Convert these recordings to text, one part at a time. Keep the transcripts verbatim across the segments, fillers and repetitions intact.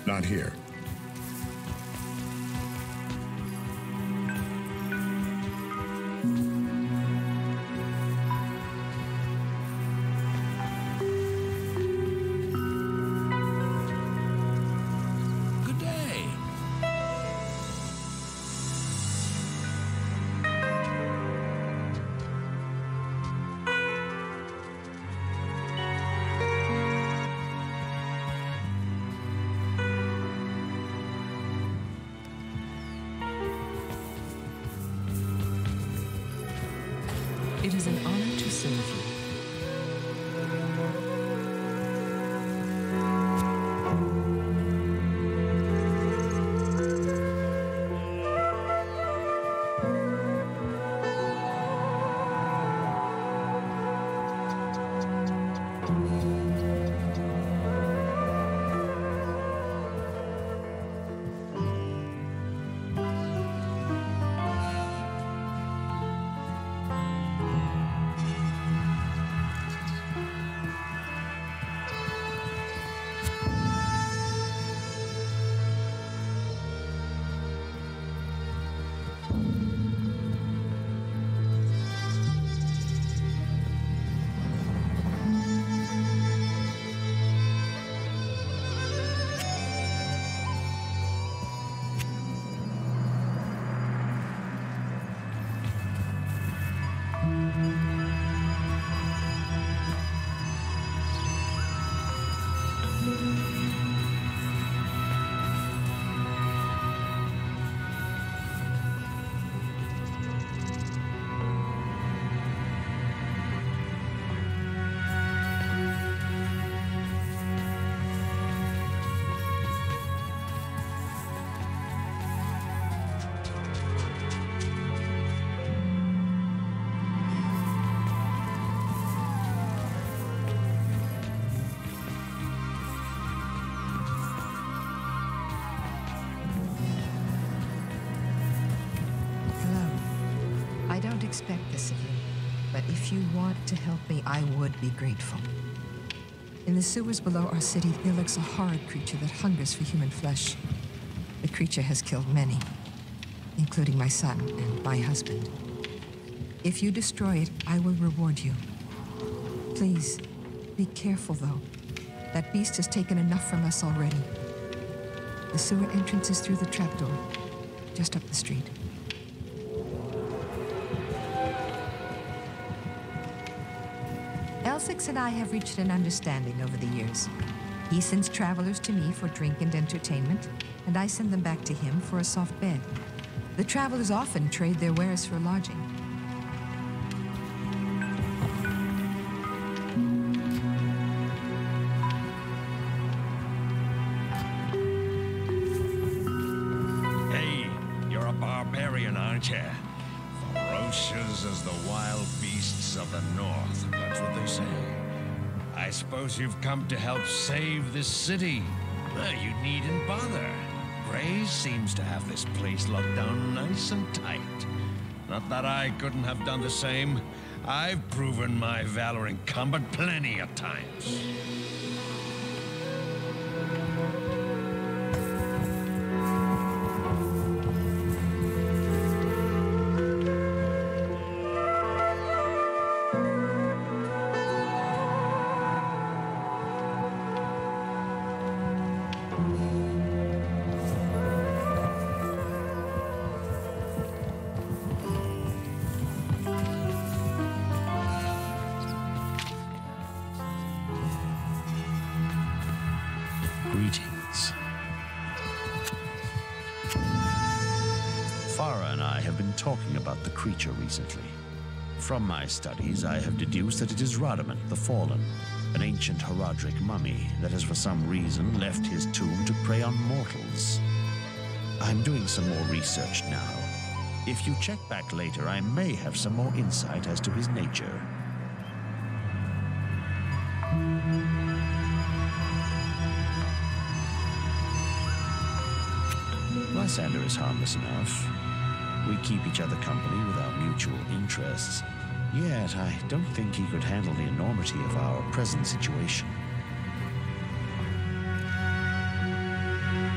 Not here. It is an honor to serve you. I don't expect this of you, but if you want to help me, I would be grateful. In the sewers below our city, there lurks a horrid creature that hungers for human flesh. The creature has killed many, including my son and my husband. If you destroy it, I will reward you. Please, be careful, though. That beast has taken enough from us already. The sewer entrance is through the trapdoor, just up the street. Elsix and I have reached an understanding over the years. He sends travelers to me for drink and entertainment, and I send them back to him for a soft bed. The travelers often trade their wares for lodging. Hey, you're a barbarian, aren't you? Ferocious as the wild beasts of the north. That's what they say. I suppose you've come to help save this city. Well, you needn't bother. Grace seems to have this place locked down nice and tight. Not that I couldn't have done the same. I've proven my valor in combat plenty of times. Greetings. Farah and I have been talking about the creature recently. From my studies, I have deduced that it is Radamant the Fallen, an ancient Haradric mummy that has for some reason left his tomb to prey on mortals. I'm doing some more research now. If you check back later, I may have some more insight as to his nature. Lysander is harmless enough. We keep each other company with our mutual interests. Yet, I don't think he could handle the enormity of our present situation.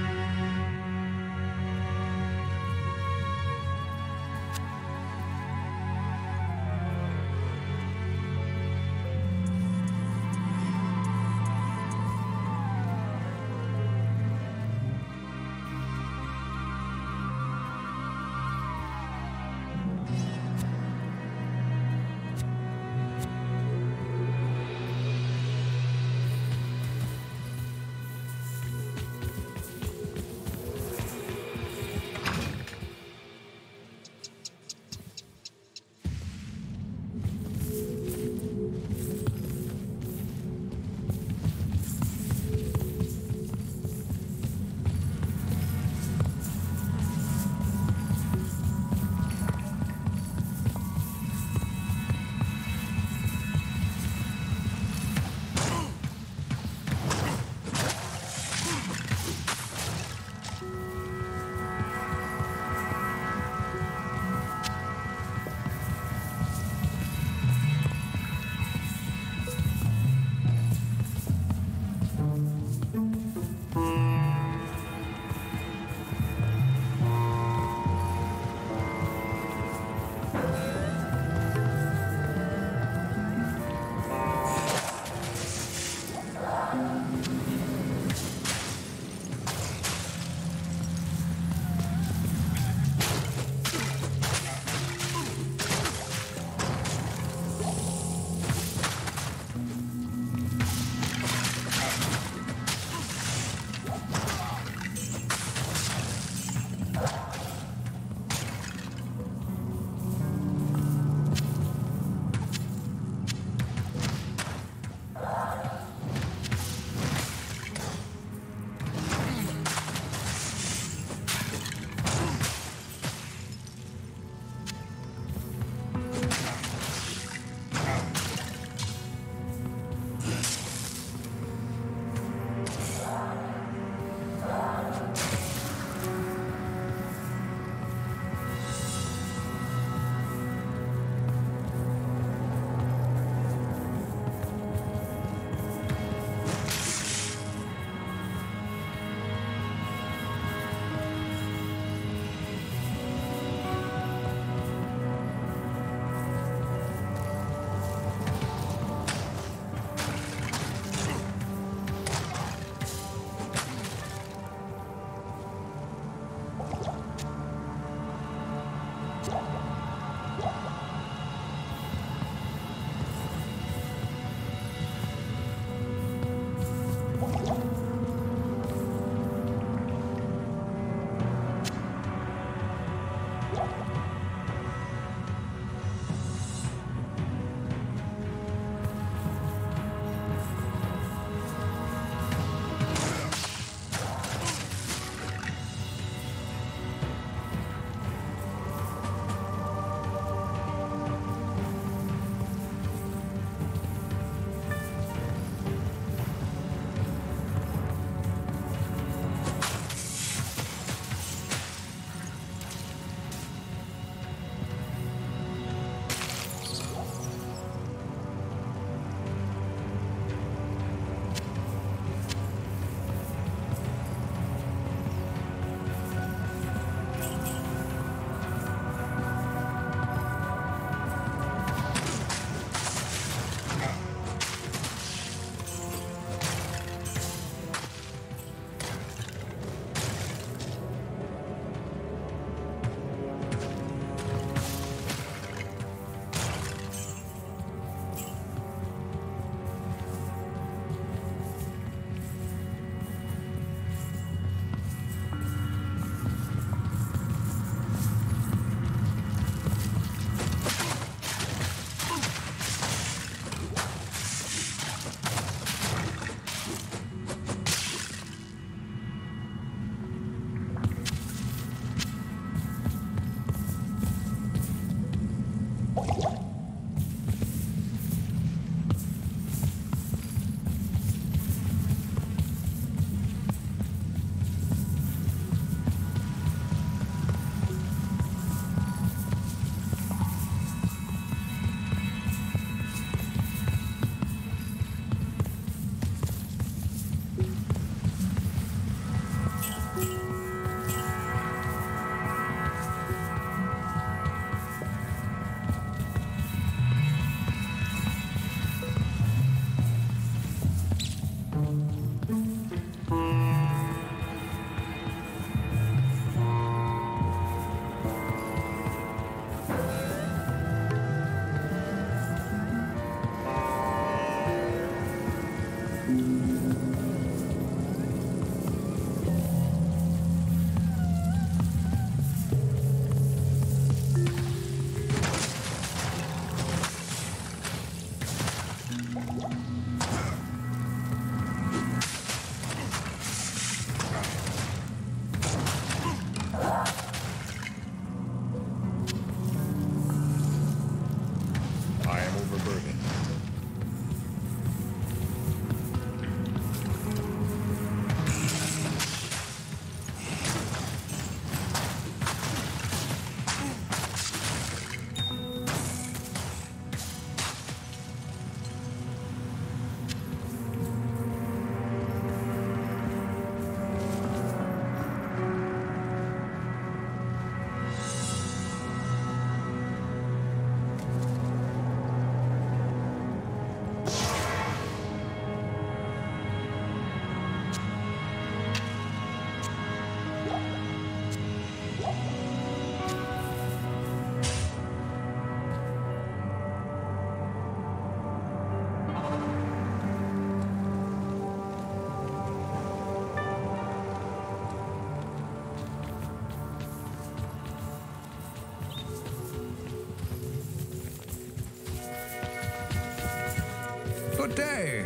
Good day.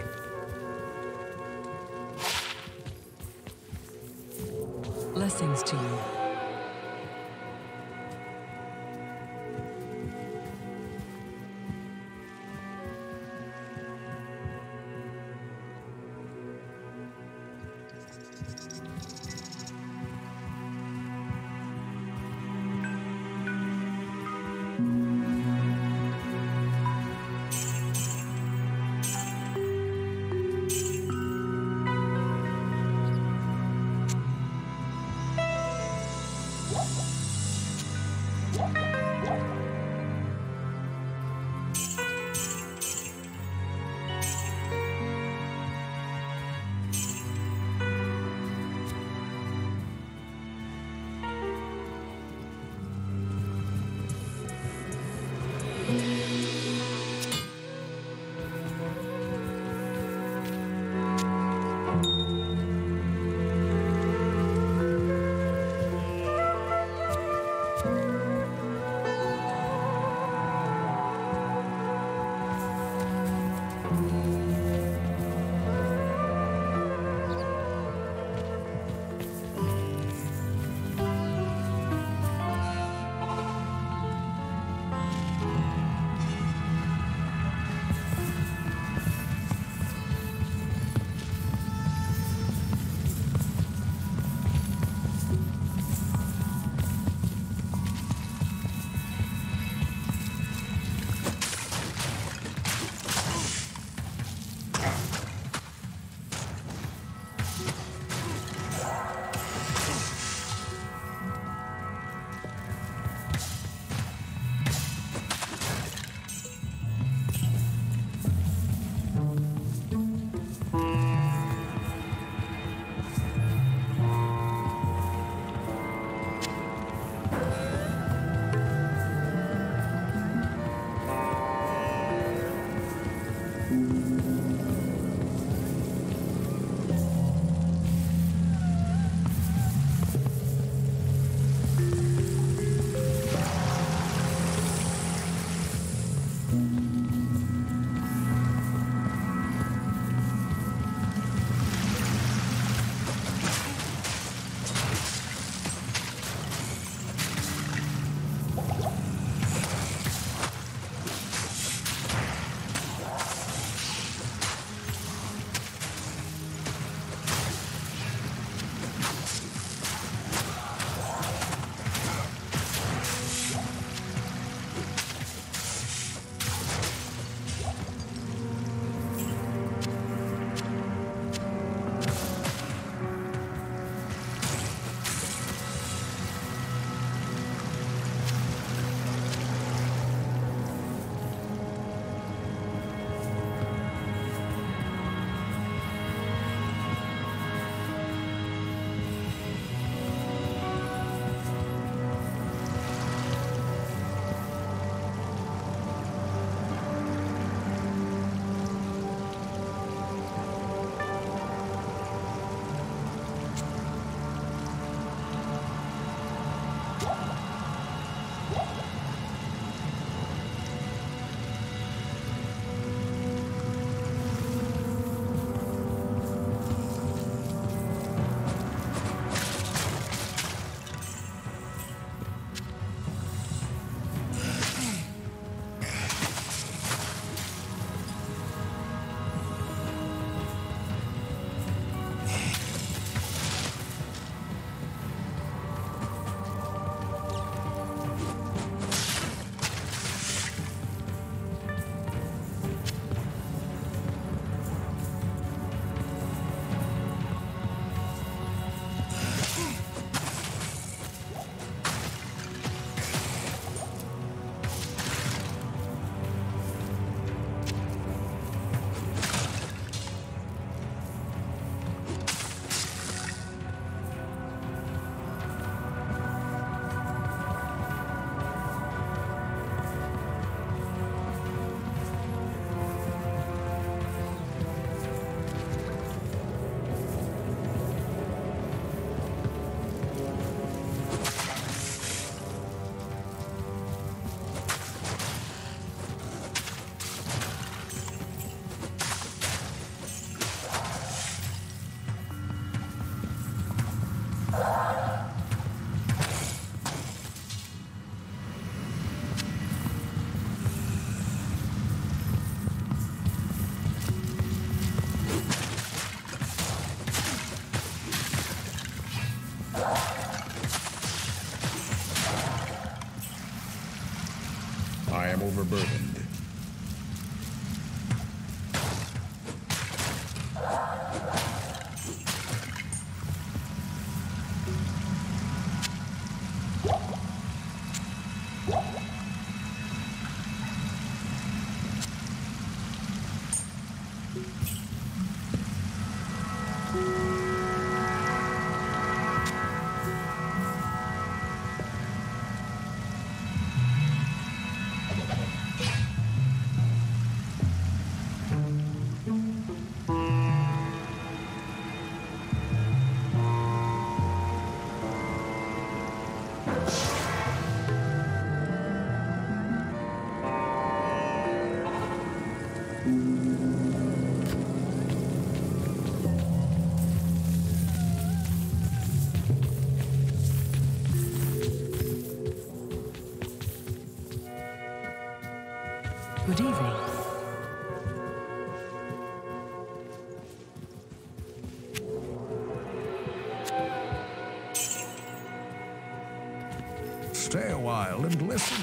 Blessings to you. unburdened. Good evening. Stay a while and listen.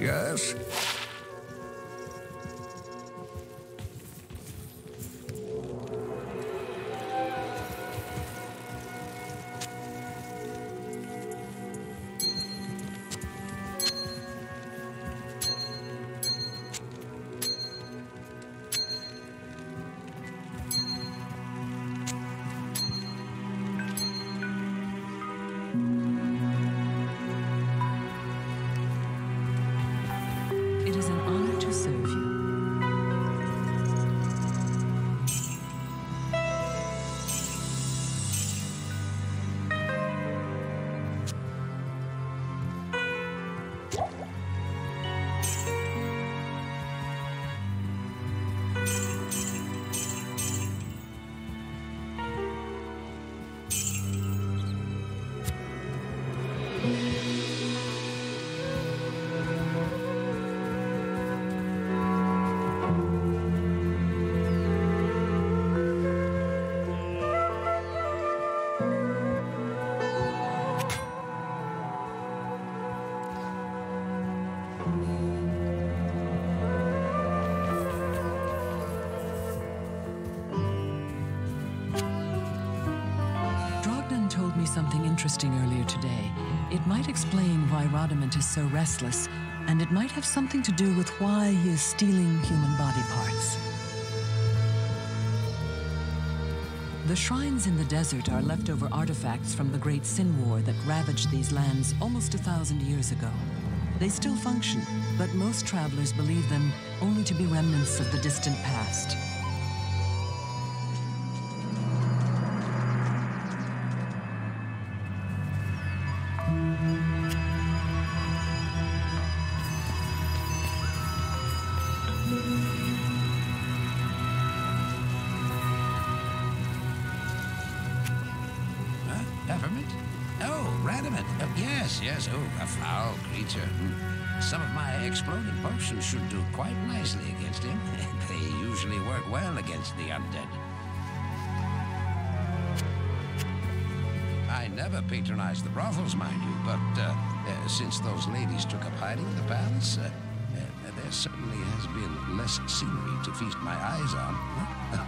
Yes? It is an honor to serve you. Told me something interesting earlier today. It might explain why Rodamant is so restless, and it might have something to do with why he is stealing human body parts. The shrines in the desert are leftover artifacts from the Great Sin War that ravaged these lands almost a thousand years ago. They still function, but most travelers believe them only to be remnants of the distant past. Peppermint? Oh, Radamant. Oh, yes, yes. Oh, a foul creature. Hmm. Some of my exploding potions should do quite nicely against him. They usually work well against the undead. I never patronized the brothels, mind you, but uh, uh, since those ladies took up hiding in the palace, uh, uh, there certainly has been less scenery to feast my eyes on.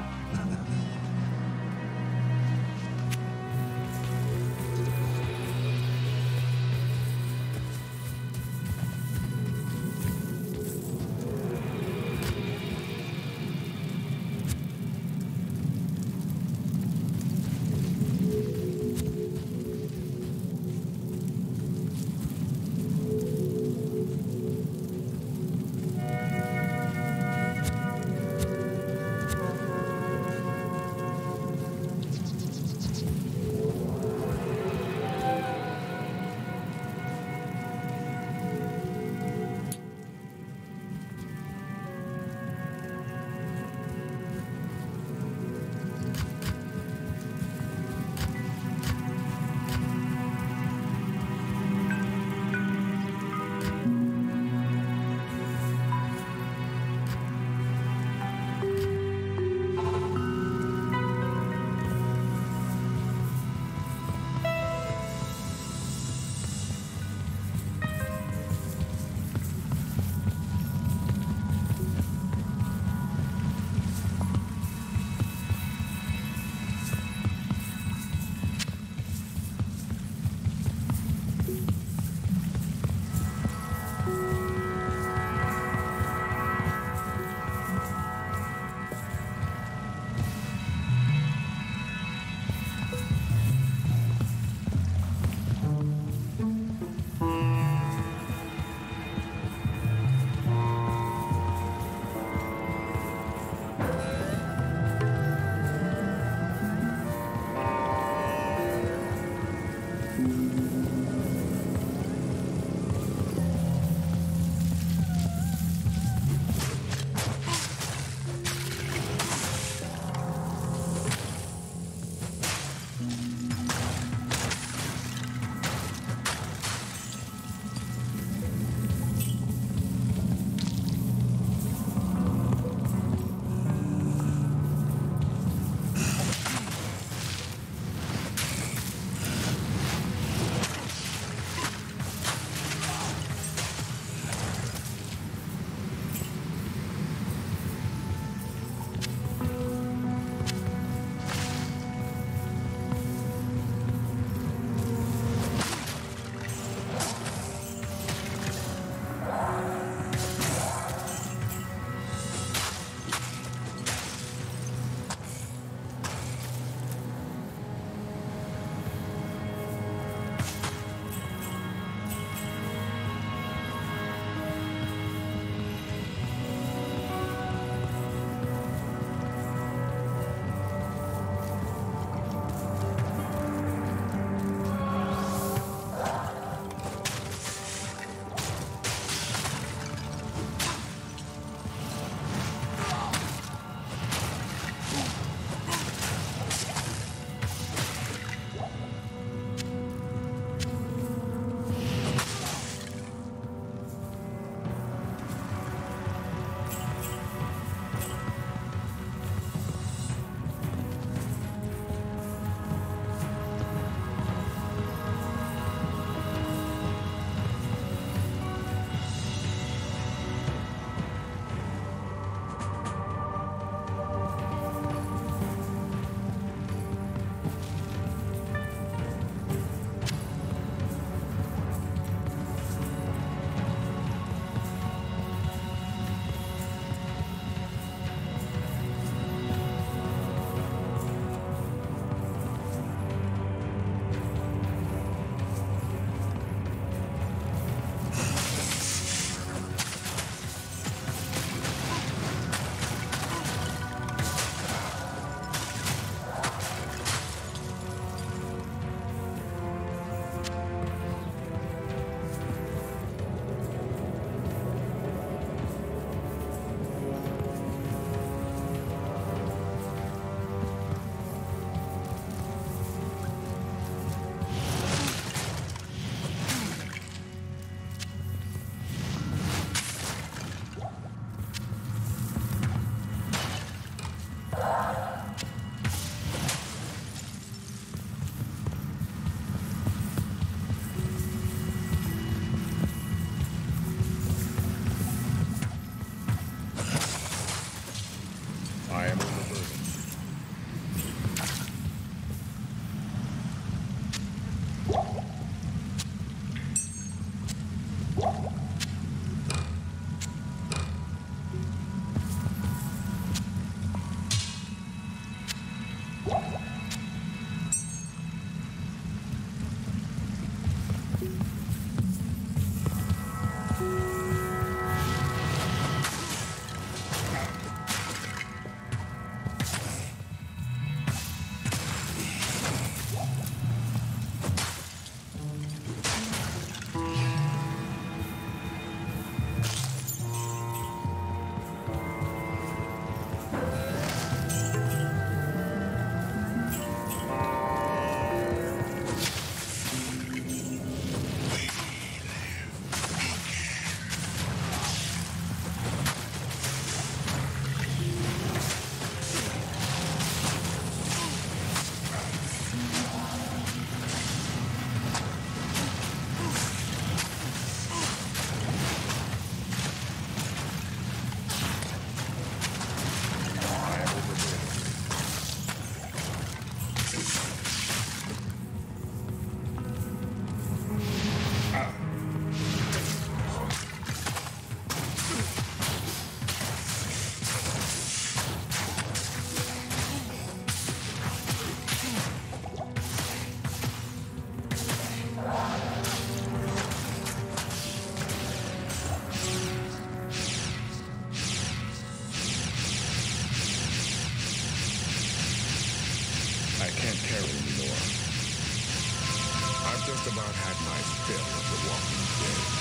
just about had my fill of the Walking Dead.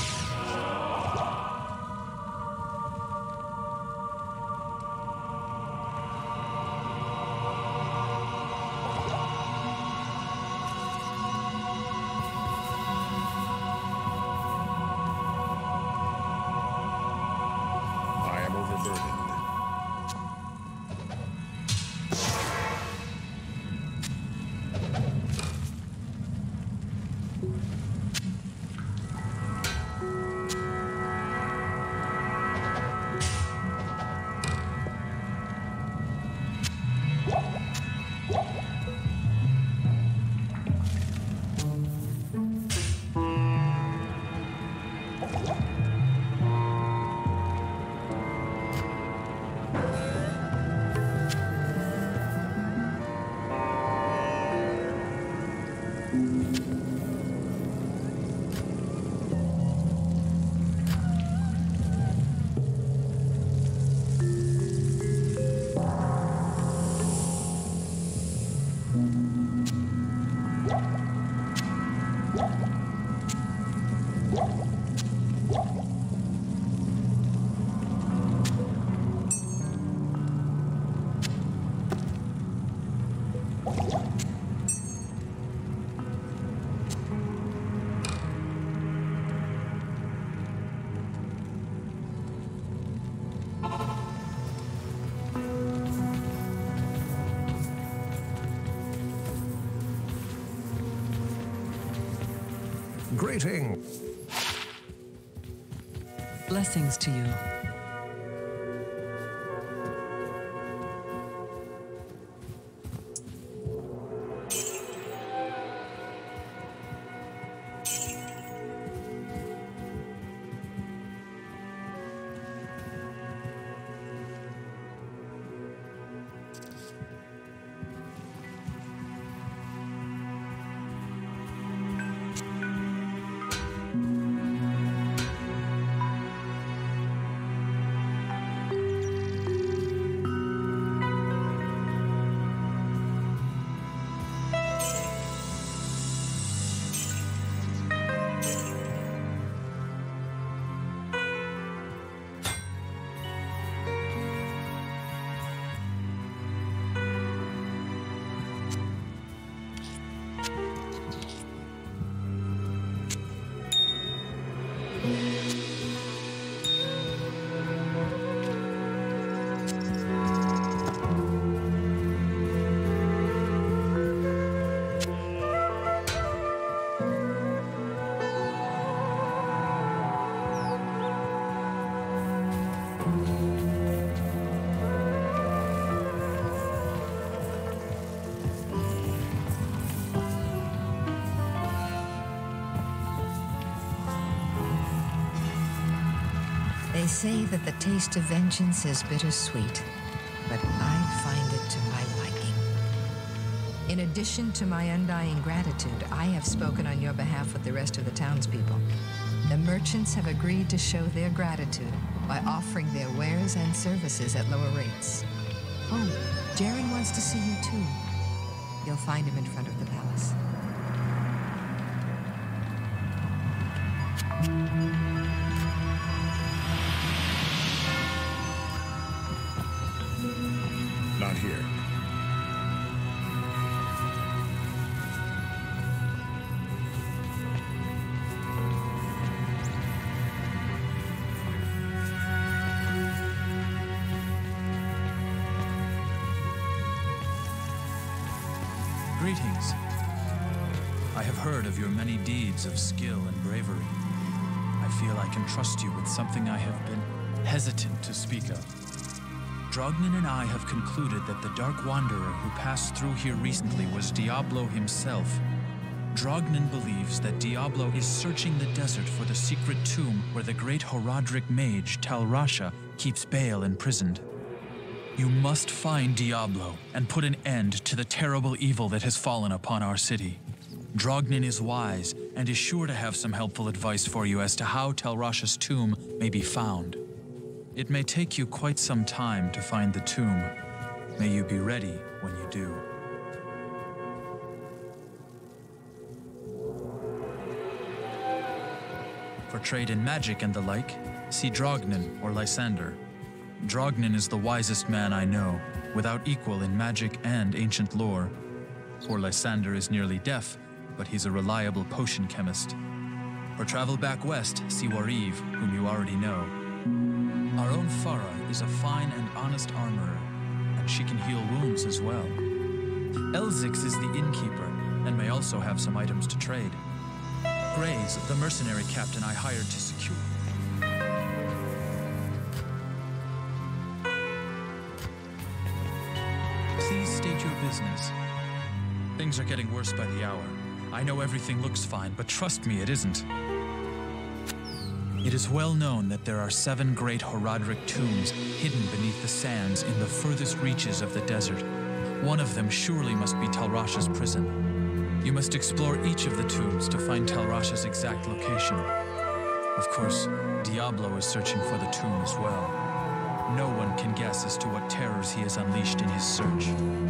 Greetings. Blessings to you. They say that the taste of vengeance is bittersweet, but I find it to my liking. In addition to my undying gratitude, I have spoken on your behalf with the rest of the townspeople. The merchants have agreed to show their gratitude by offering their wares and services at lower rates. Oh, Jaren wants to see you too. You'll find him in front of the palace. Not here. Greetings. I have heard of your many deeds of skill and bravery. I feel I can trust you with something I have been hesitant to speak of. Drognin and I have concluded that the Dark Wanderer who passed through here recently was Diablo himself. Drognin believes that Diablo is searching the desert for the secret tomb where the great Horadric mage Tal Rasha keeps Baal imprisoned. You must find Diablo and put an end to the terrible evil that has fallen upon our city. Drognin is wise and is sure to have some helpful advice for you as to how Tal Rasha's tomb may be found. It may take you quite some time to find the tomb. May you be ready when you do. For trade in magic and the like, see Drognin or Lysander. Drognin is the wisest man I know, without equal in magic and ancient lore. Poor Lysander is nearly deaf, but he's a reliable potion chemist. For travel back west, see Wariv, whom you already know. Our own Farah is a fine and honest armorer, and she can heal wounds as well. Elzix is the innkeeper, and may also have some items to trade. Grays, the mercenary captain I hired to secure. Please state your business. Things are getting worse by the hour. I know everything looks fine, but trust me, it isn't. It is well known that there are seven great Horadric tombs hidden beneath the sands in the furthest reaches of the desert. One of them surely must be Talrasha's prison. You must explore each of the tombs to find Talrasha's exact location. Of course, Diablo is searching for the tomb as well. No one can guess as to what terrors he has unleashed in his search.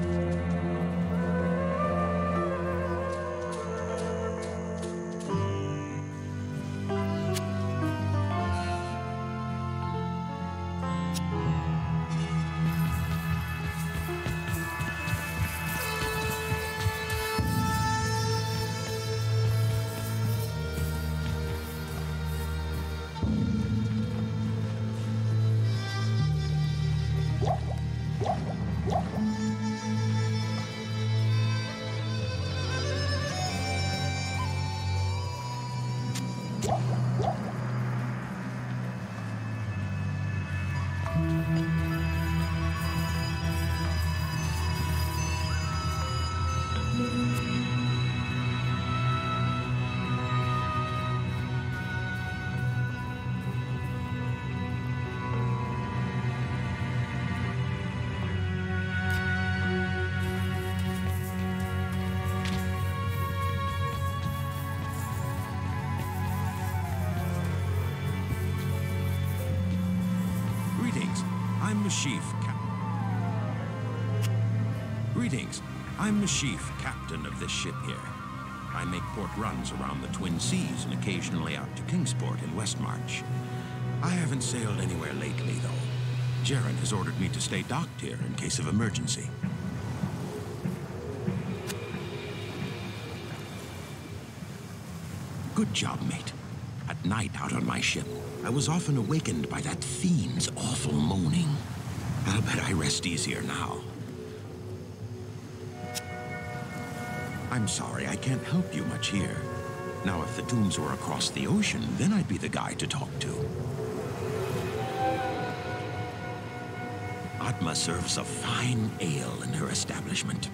I'm the chief cap- Greetings. I'm the chief captain of this ship here. I make port runs around the Twin Seas and occasionally out to Kingsport in Westmarch. I haven't sailed anywhere lately, though. Jaren has ordered me to stay docked here in case of emergency. Good job, mate. At night out on my ship, I was often awakened by that fiend's awful moaning. I'll bet I rest easier now. I'm sorry, I can't help you much here. Now, if the tombs were across the ocean, then I'd be the guy to talk to. Atma serves a fine ale in her establishment.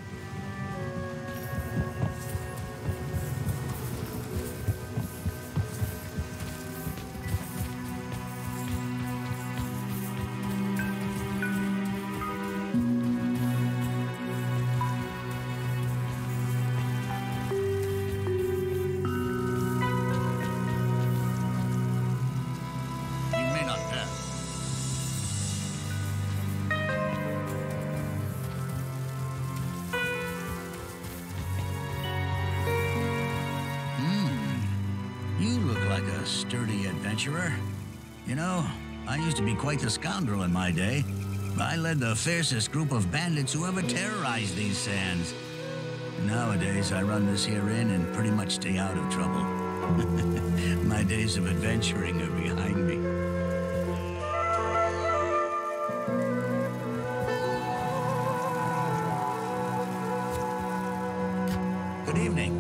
Sturdy adventurer. You know, I used to be quite the scoundrel in my day. I led the fiercest group of bandits who ever terrorized these sands. Nowadays, I run this here inn and pretty much stay out of trouble. My days of adventuring are behind me. Good evening.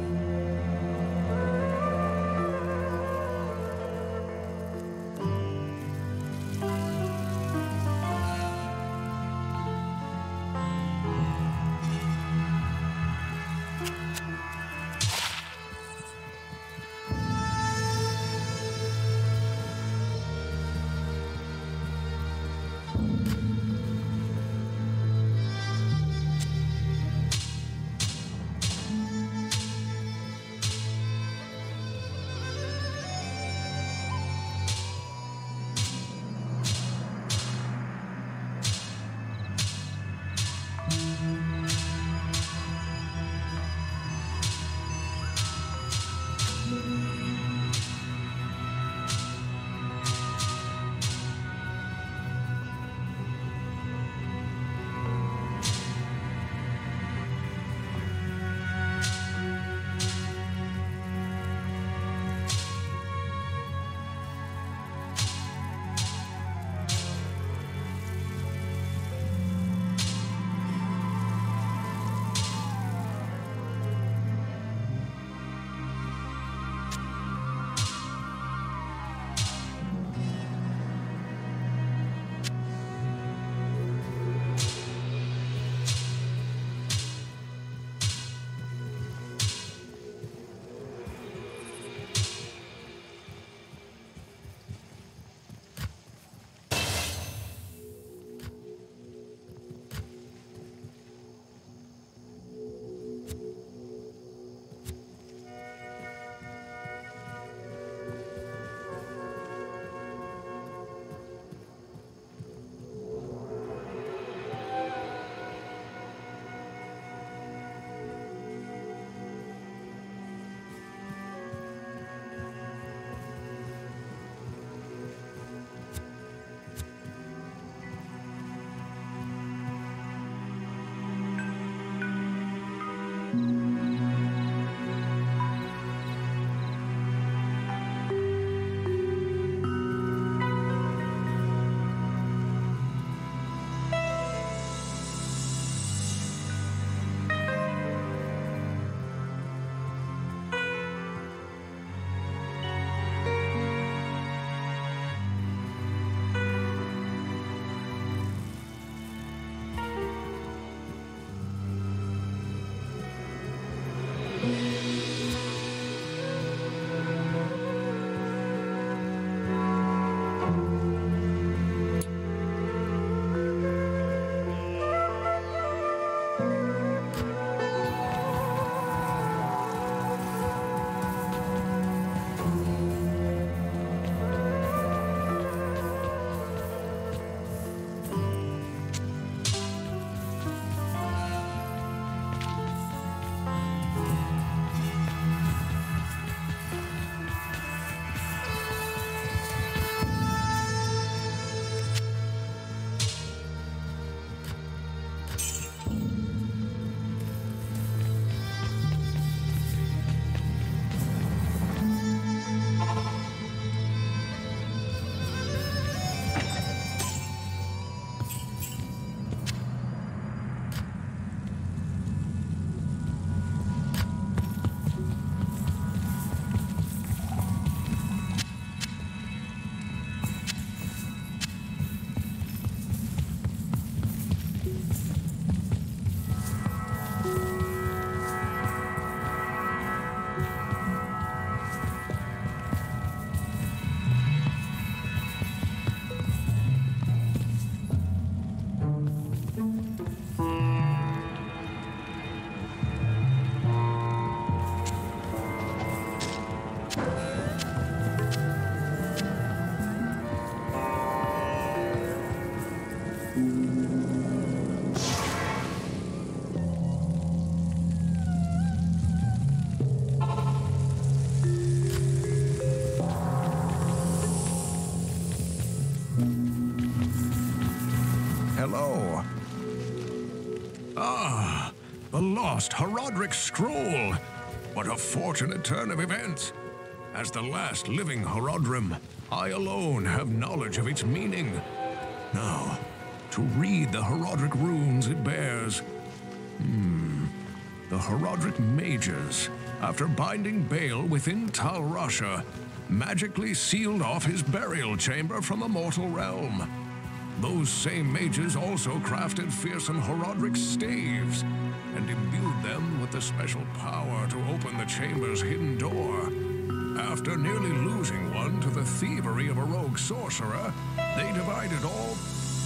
The lost Horodric scroll! What a fortunate turn of events! As the last living Horodrim, I alone have knowledge of its meaning. Now, to read the Horodric runes it bears. Hmm. The Horodric mages, after binding Bale within Tal Rasha, magically sealed off his burial chamber from the mortal realm. Those same mages also crafted fearsome Horodric staves and imbued them with the special power to open the chamber's hidden door. After nearly losing one to the thievery of a rogue sorcerer, they divided all...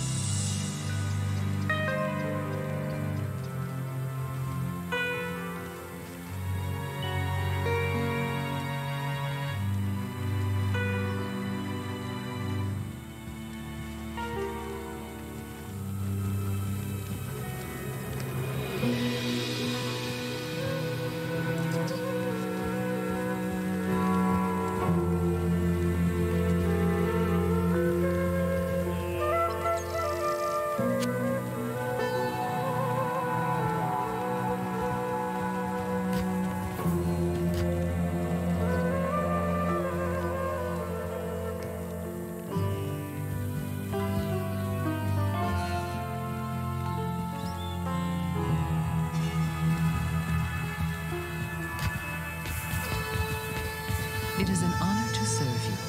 It is an honor to serve you.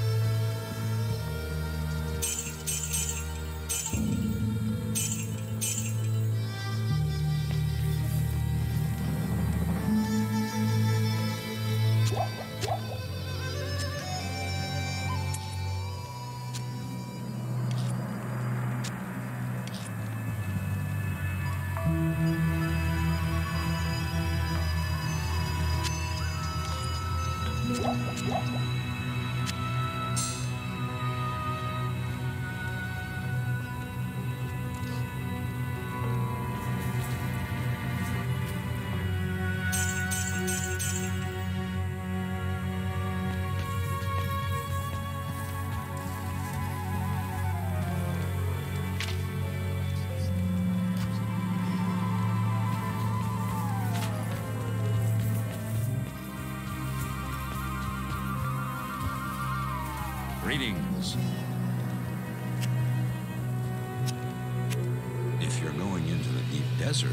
Greetings. If you're going into the deep desert,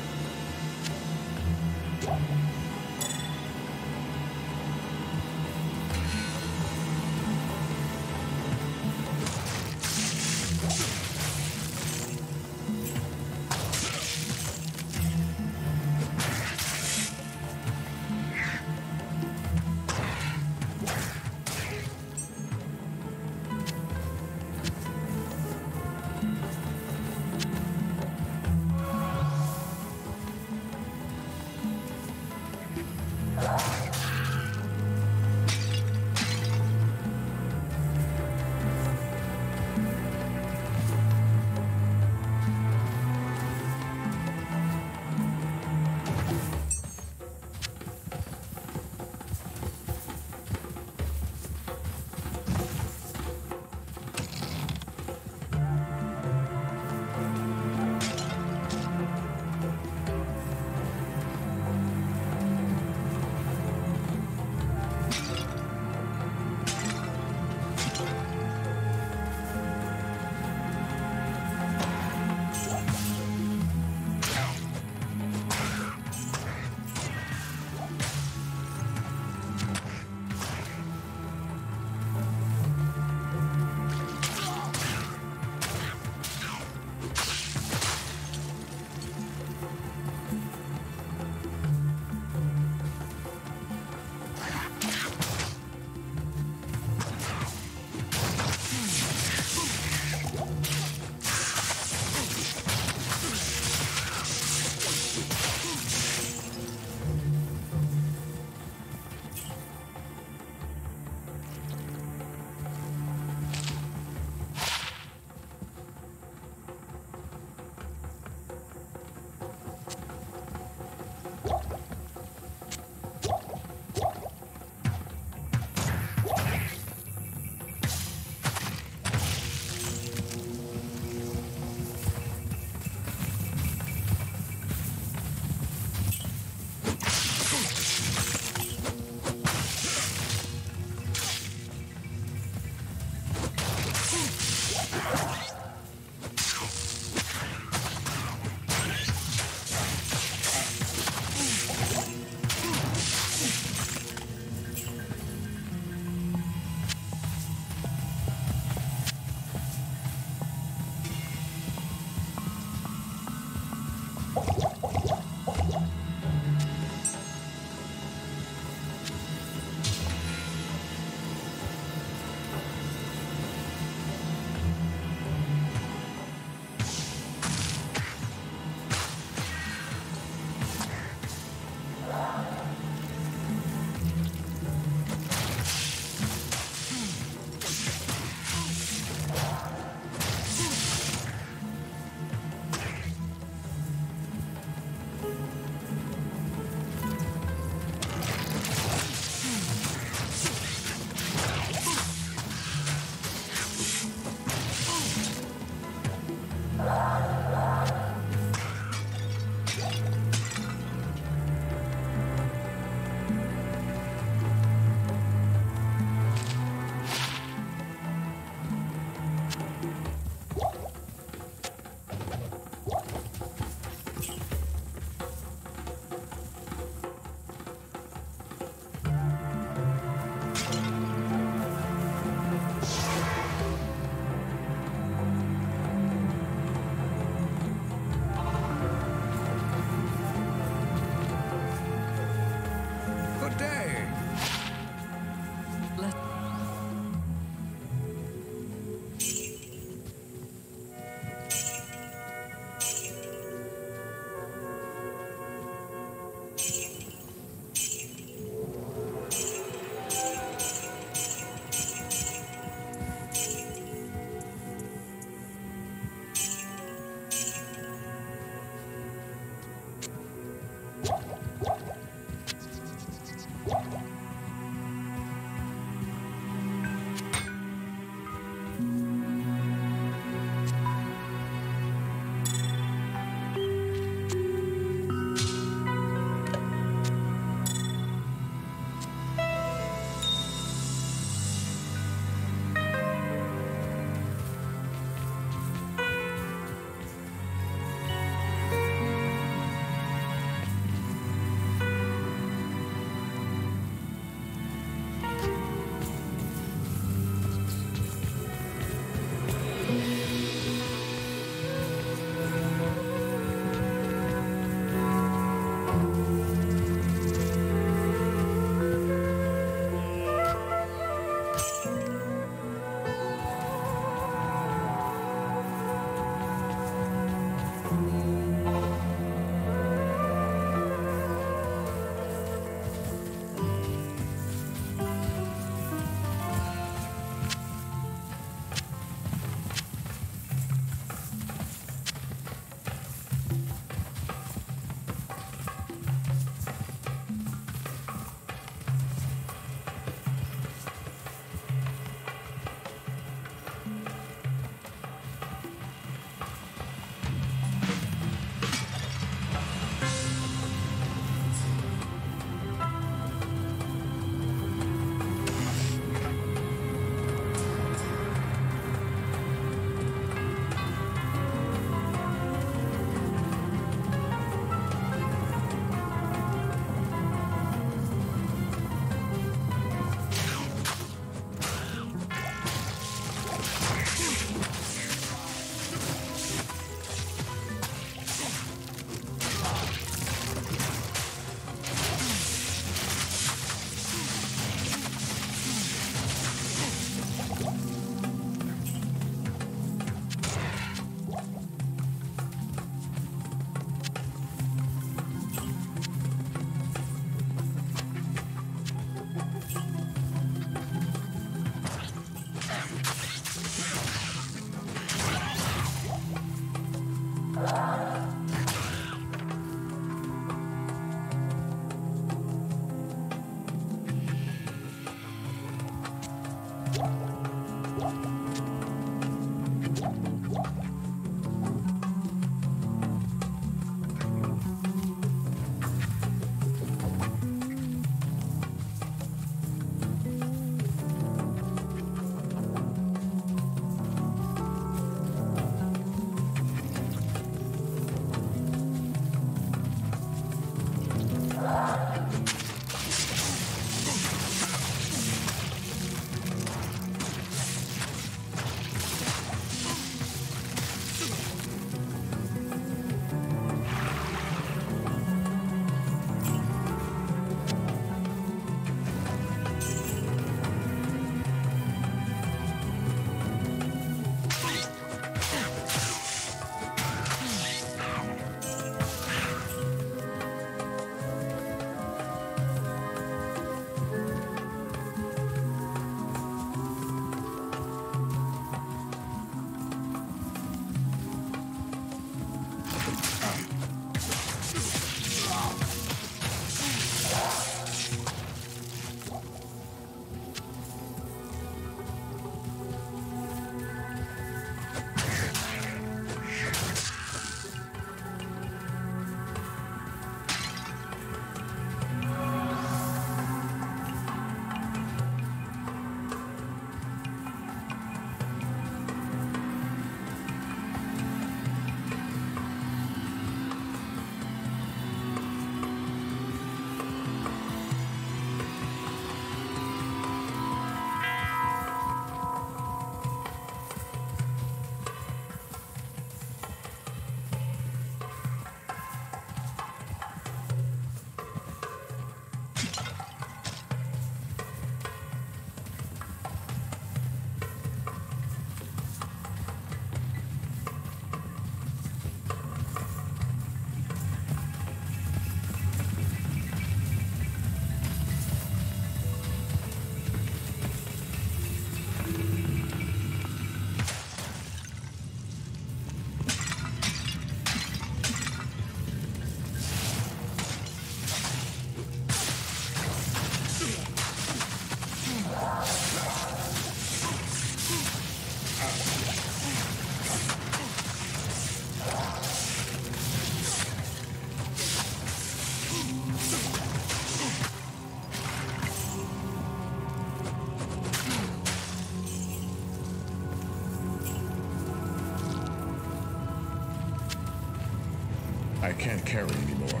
I can't carry anymore.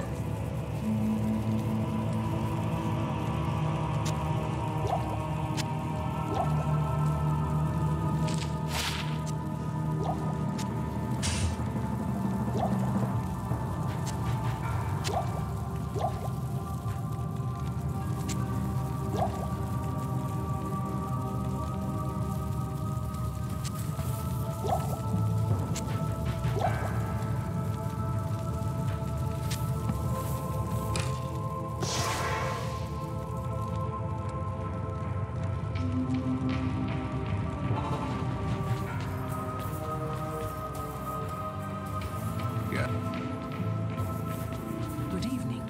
Good evening.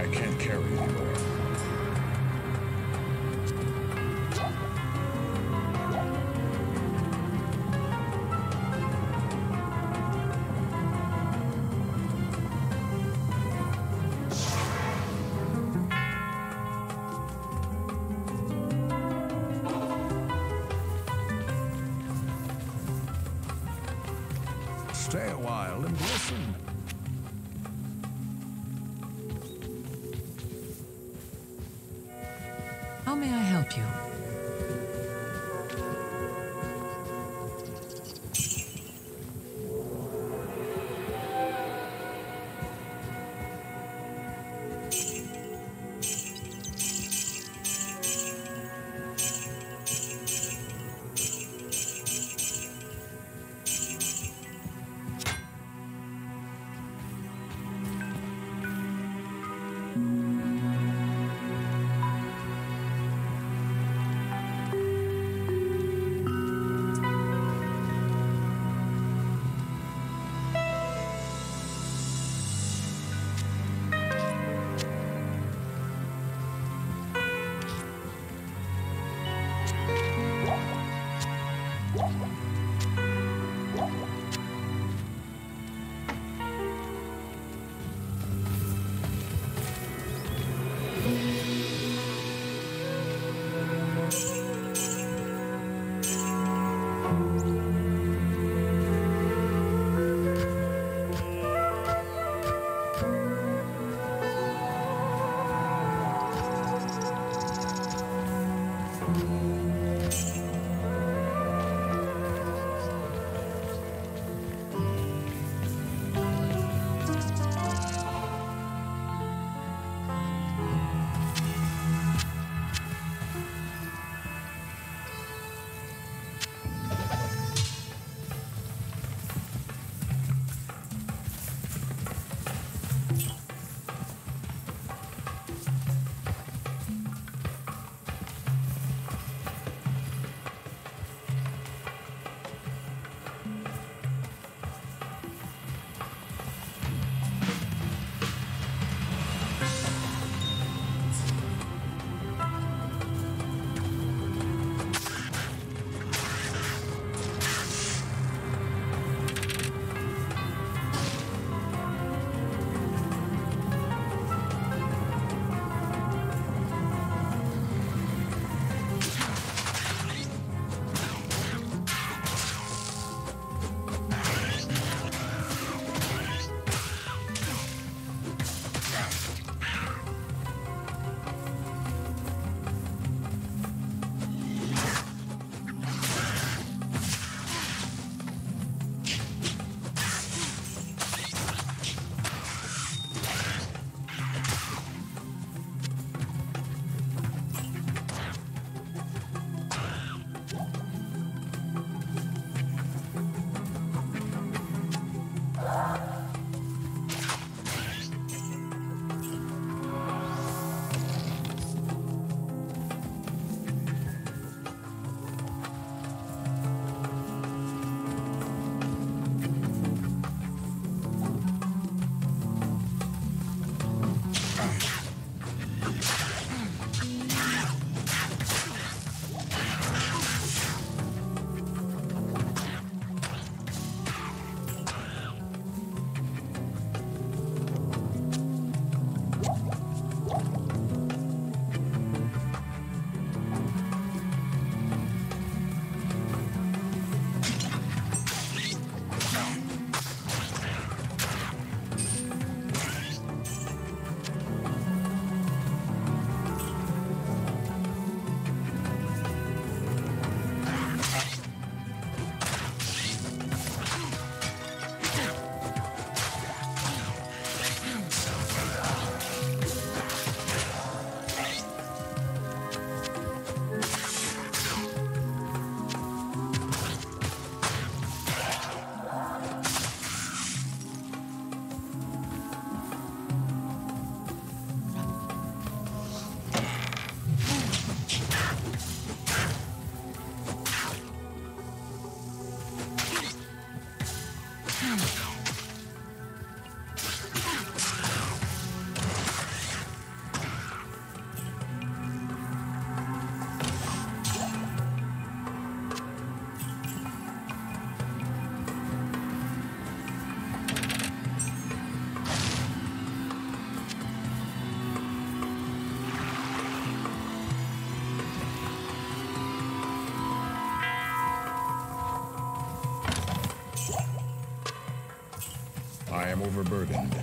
I can't carry anywhere. Stay a while and listen. How may I help you? overburdened.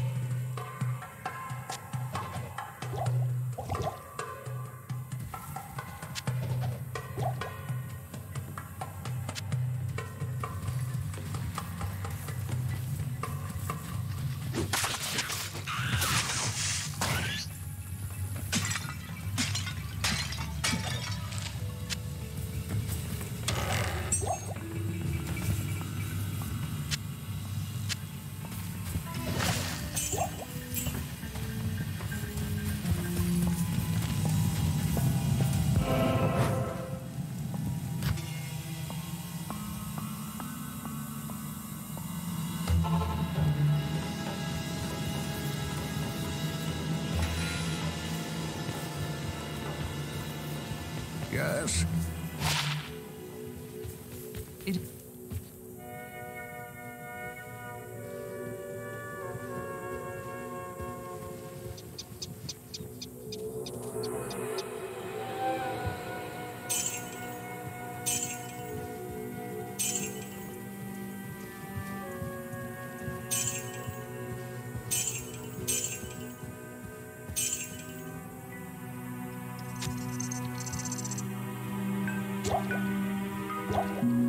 Yes? It... Thank you.